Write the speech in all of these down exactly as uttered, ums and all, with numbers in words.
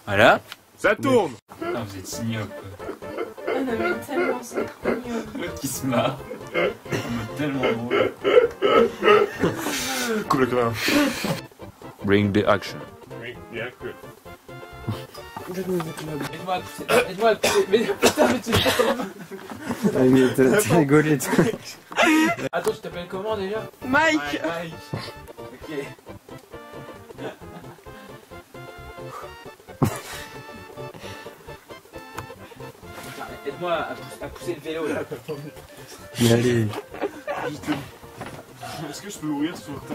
Voilà. Ça tourne. Ah, vous êtes ignoble. Ah non mais tellement c'est ignoble. L'autre qui se marre. Tellement drôle. Cool, là. Bring the action. Oui, bien que. Aide-moi à pousser. Aide-moi à pousser. Mais putain, mais tu Ah mais t'as rigolé toi. Attends, je t'appelle comment déjà? Mike. Mike. Ok. Aide-moi à, à pousser le vélo là. Mais allez. Est-ce que je peux ouvrir sur ta...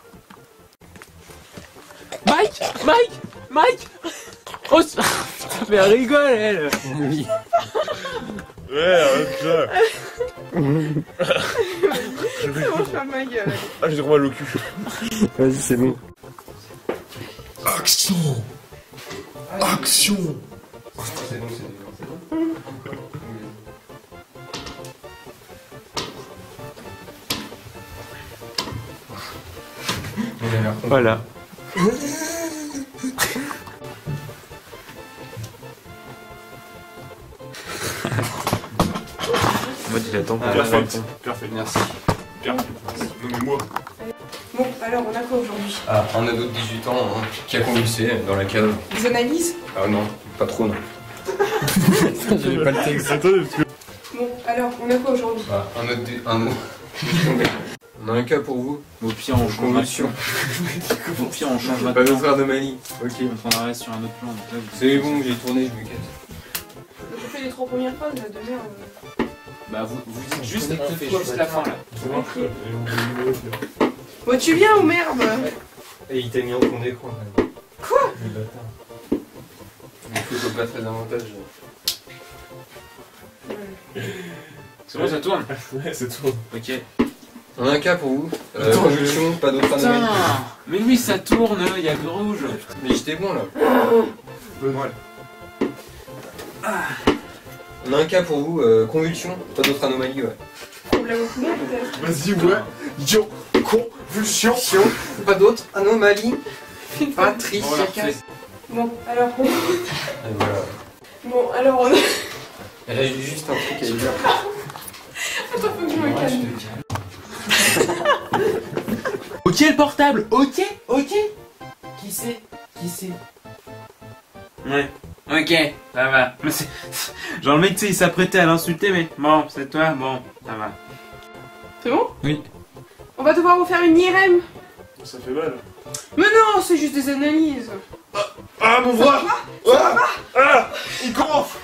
Mike, Mike, Mike. Oh, putain, mais elle rigole elle. Oui. Ouais, arrête ça. C'est bon, ferme ma gueule. Ah, j'ai droit à l'eau cul. Vas-y, c'est bon. Action. Action. C'est bon, c'est bon. Voilà. Moi, il attend pour Parfait. la fin. Parfait. Merci. Parfait. Non mais moi. Bon, alors on a quoi aujourd'hui? Ah, un ado de dix-huit ans hein, qui a convulsé dans la cave. Des analyses? Ah non, pas trop non. J'avais pas le texte. Attendez, parce que... Bon, alors on a quoi aujourd'hui? Ah, un autre... dé- Un... On a un cas pour vous. Au pire, on change Convulsion. Au pire, on change Pas maintenant. d'autre anomalie. Ok. On en reste sur un autre plan. Donc là, vous- C'est bon, j'ai tourné, je me casse. Donc on fait les trois premières phrases, la deuxième. Euh... Bah, vous, vous dites juste, on fait juste la fin là. Ok. Bon, tu viens ou merde? Et il t'a mis en fond d'écran. Quoi? Le bâtard. Il faut pas très avantageux. C'est bon, ça tourne. Ouais, c'est tout. Ok. On a un cas pour vous. Euh, Attends, convulsion, pas d'autre anomalie. Putain. Mais lui, ça tourne, il y a le rouge. Mais j'étais bon là. Voilà. On a un cas pour vous. Euh, convulsion, pas d'autre anomalie, ouais. Problème au poumon peut-être? Vas-y, ouais. Yo. Convulsion. Pas d'autre anomalie. Patricia On l'a refait. Cass. Bon, alors on... Et voilà. Bon, alors on a... Elle a juste un truc à dire. Attends, faut que je me calme. Ok, le portable. Ok, ok. Qui c'est? Qui c'est? Ouais. Ok, ça va. Mais c'est... Genre le mec, tu sais, il s'apprêtait à l'insulter, mais bon, c'est toi, bon, ça va. C'est bon? Oui. On va devoir vous faire une I R M. Ça fait mal. Mais non, c'est juste des analyses. Ah, mon bras. Ah, ah, il gonfle.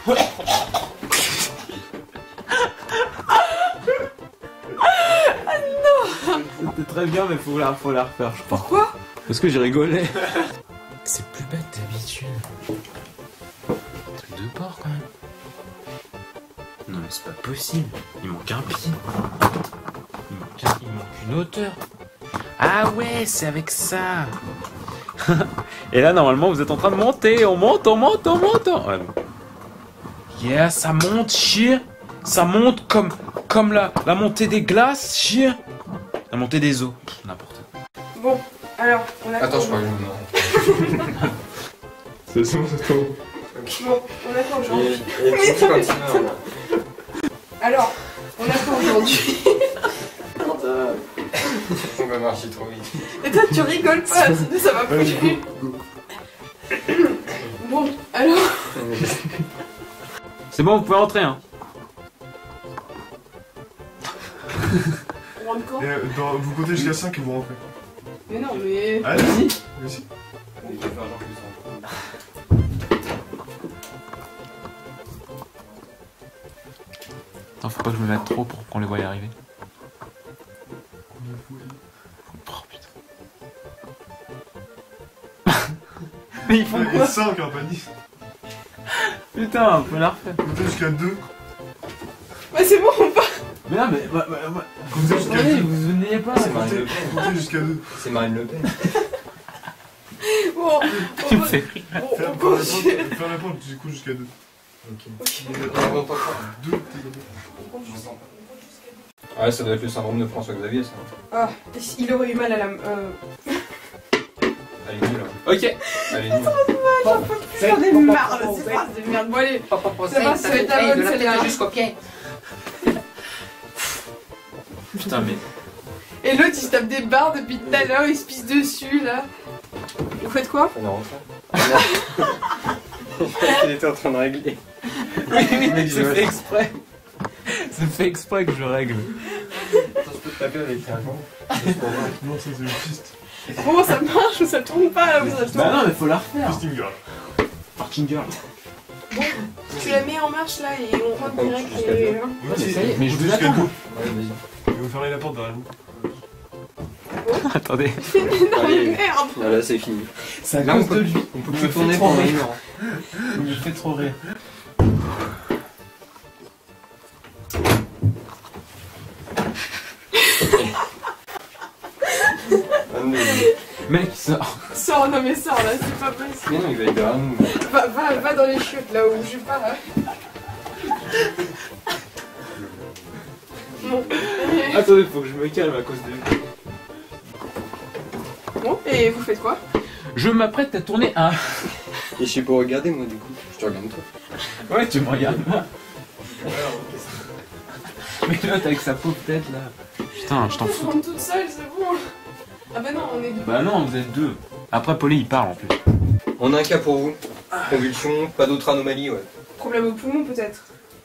C'était très bien, mais faut la, faut la refaire, je crois. Pourquoi? Parce que j'ai rigolé. C'est plus bête d'habitude. Truc de porc quand même. Non mais c'est pas possible. Il manque un pied. Il manque, un- il manque une hauteur. Ah ouais, c'est avec ça. Et là normalement vous êtes en train de monter. On monte, on monte, on monte. on- Ouais, bon. Yeah, ça monte, chien. Ça monte comme, comme la, la montée des glaces, chien. La montée des eaux. Pff, n'importe quoi. Bon, alors, on a Attends, quoi je crois que aujourd'hui? je me C'est bon, c'est tout. Bon, on a quoi aujourd'hui? Et Mais c'est non, quand mais il meurt, là. Alors, on a quoi aujourd'hui? On va marcher trop vite. Et toi, tu rigoles pas, sinon ça va plus. Bon, alors... C'est bon, vous pouvez rentrer, hein. On rentre quand? Et, euh, dans- vous comptez jusqu'à cinq et vous rentrez. Mais non, mais... Allez, vas-y. Vas-y. Il va faire genre plus Attends, faut pas que je me mette trop pour qu'on les voie y arriver. Oh putain. Mais ils font Il y quoi? a cinq, hein, pas dix. Putain, on peut la refaire. Comptez jusqu'à deux. Bah c'est bon, on part. Mais non, mais. Bah, bah, bah. Comptez jusqu'à Allez, deux. vous venez pas. C'est Marine Le Pen. Comptez jusqu'à deux. C'est Marine Le Pen. Bon, Tu on me va... fais Bon, Ferme on ferme la continue. porte, ferme la porte, tu écoutes jusqu'à deux. Ok. On rentre pas quoi? Deux, t'es d'accord. On compte jusqu'à- Ah ouais, ça doit être le syndrome de François Xavier, ça. Ah, il aurait eu mal à la... Euh... Elle est nulle. Hein. Ok. Elle est nulle. j'en peux plus, j'en ai marre de ces phrases de merde. Bon, allez, ça va, ça va être la bonne celle-là. Jusqu'au pied. Putain, mais. Et l'autre, il se tape des barres depuis tout à l'heure, il se pisse dessus, là. Vous faites quoi? On a refait. Il était en train de régler. Oui, oui, c'est fait exprès. C'est fait exprès que je règle. Attends, je peux te taper avec un gant. Non, ça c'est le fist. Bon, ça marche ou ça tourne pas, là, vous ça tourne. Bah non, mais faut la refaire. Fisting girl. Parking girl. Bon, tu la mets en marche, là, et on rentre direct. Jusqu'à Et... deux. Oui, mais ça y est, mais je vous jusqu'à attends. deux. Ouais, vas-y. Je vais vous fermer la porte derrière vous. Attendez. non, mais merde. Voilà, c'est fini. Ça Là, on peut, on peut plus tourner pendant une heure. Il me fait trop rire. Ah, mais... Mec, sors. Sors, non, mais sors, là, c'est pas possible. mais non, il va être derrière nous. Va, va, va dans les chiottes, là où je suis pas, là. Bon, et... Attendez, faut que je me calme à cause de. bon, et vous faites quoi? Je m'apprête à tourner un. Et je sais pas regarder, moi, du coup. Je te regarde toi. Ouais, tu me regardes moi. Mais l'autre avec sa pauvre tête là. Putain, je t'en Je fous. rentre toute seule, c'est bon. Ah bah non, on est deux. Bah non, vous êtes deux. Après, Paulie il parle en plus. On a un cas pour vous. Convulsion, pas d'autres anomalies, ouais. Problème au poumon, peut-être.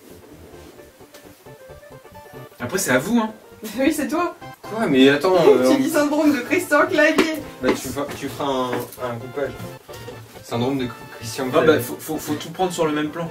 Après, c'est à vous, hein. Oui, c'est toi. Quoi? Mais attends, euh, Tu dis syndrome de Christian Clavier. bah, tu, feras, tu feras un, un coupage. Syndrome de Christian Ah Clavier. bah, faut, faut, faut tout prendre sur le même plan.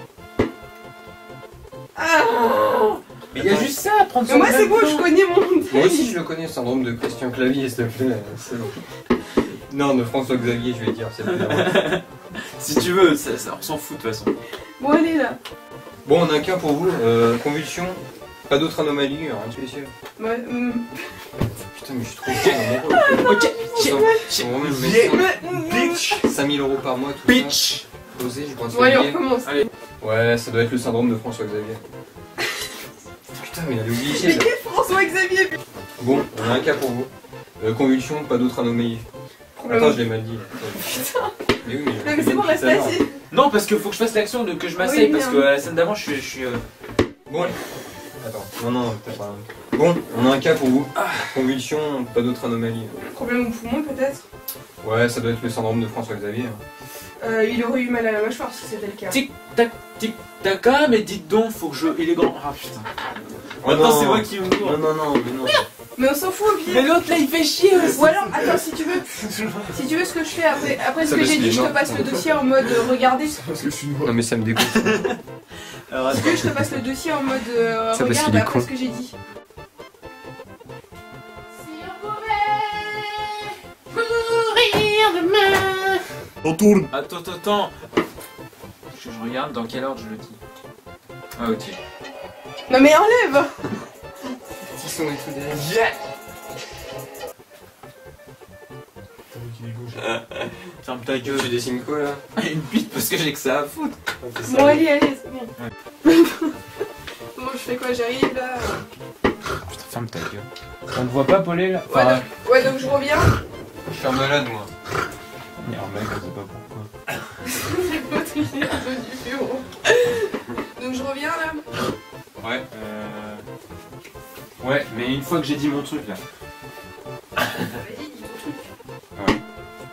Ah. Mais il y a juste ça à prendre Mais sur moi, le c'est même bon, plan. je connais mon. Moi aussi, je le connais, syndrome de Christian Clavier, s'il te plaît. C'est bon. Non, de François Xavier, je vais dire, c'est bien. Si tu veux, ça, ça, on s'en fout de toute façon. Bon, allez là. Bon, on a un cas pour vous. Euh, convulsion, pas d'autres anomalies, rien de spécial. Bah, hum. Putain, mais je suis trop con. Ok, C'est vraiment le médecin. Bitch. cinq mille euros par mois, tout bitch. ça. Posé, je pense. Bon, allez, on recommence. Allez. Ouais, ça doit être le syndrome de François Xavier. Putain, mais il avait oublié. Mais là. qu'est-ce François Xavier? Bon, on a un cas pour vous. Euh, convulsion, pas d'autres anomalies. Attends, je l'ai mal dit. Putain. Mais oui, mais, Non, mais c'est bon, reste assis. Non, parce que faut que je fasse l'action de que je m'asseye, Oui, parce mais, que à la scène d'avant, je suis. Je suis euh... Bon, attends, non, non, peut-être pas. Bon, on a un cas pour vous. Convulsion, pas d'autres anomalies. Problème au poumon, peut-être. Ouais, ça doit être le syndrome de François Xavier. Euh, il aurait eu mal à la mâchoire si c'était le cas. Tic tac, tic tac, ah, mais dites donc, faut que je. Il est grand. Ah putain. Oh Maintenant, non. c'est moi qui me Non, cours. non, non, mais non. Mais on s'en fout au Mais pire. l'autre là, il fait chier aussi. Ou alors, attends, si tu veux, si tu veux ce que je fais après, après ce Ça que baisse j'ai dit, les je te mains. passe le dossier en mode euh, regardez. Parce que je suis noir. Non, mais ça me dégoûte. Alors, Est-ce que je te passe le dossier en mode euh, Ça, parce regarde qu'il est après con. ce que j'ai dit. On tourne. attends, attends, attends. Je, je regarde dans quel ordre je le dis. Ah, ok. Non mais enlève. Petit son et tout derrière. Yeah. T'as vu qu'il est gauche. Ferme ta gueule. Tu dessines quoi là? Une bite parce que j'ai que ça à foutre. Bon allez, allez, c'est bon. Bon, je fais quoi? J'arrive là. Putain, ferme ta gueule. On te voit pas, Paulie là? Ouais, donc, ouais, donc je reviens. Je suis un malade, moi. Merde, mec, je sais pas pourquoi. L'autre, il est un peu du bureau. Donc je reviens là. Ouais, euh. Ouais, mais une fois que j'ai dit mon truc là. Vas-y, dis ton truc.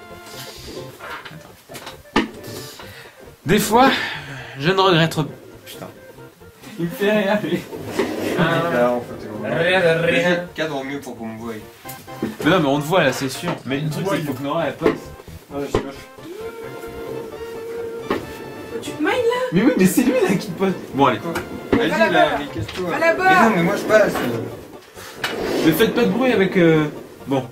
Des fois, je ne regrette pas. Putain. Il me fait rien, lui. Là, en fait, Rien, rien. cadre au mieux pour qu'on me voie. Mais non, mais on te voit là, c'est sûr. Mais le truc, c'est qu'il faut que Nora elle passe. Ouais, je sais pas. Tu te mailles là? Mais oui, mais c'est lui là qui pose. Bon, allez. Vas-y, Va là-bas, là, là. mais casse-toi. Va là-bas. Mais non, mais moi je passe. Mais faites pas de bruit avec. Euh... Bon.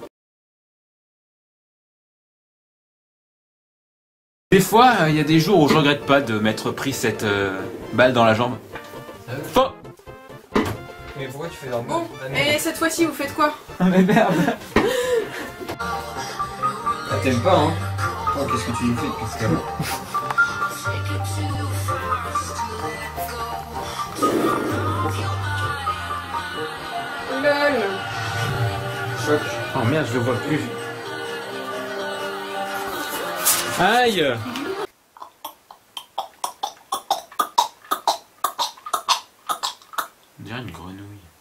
Des fois, il y a des jours où je regrette pas de m'être pris cette euh, balle dans la jambe. Faux. Mais pourquoi tu fais dans le Bon, et cette fois-ci, vous faites quoi? Mais merde. Ah, t'aimes pas, hein? Oh, qu'est-ce que tu nous fais depuis tout à l'heure? Lol. Choc. Oh merde, je le vois plus. Aïe. dirait une grenouille.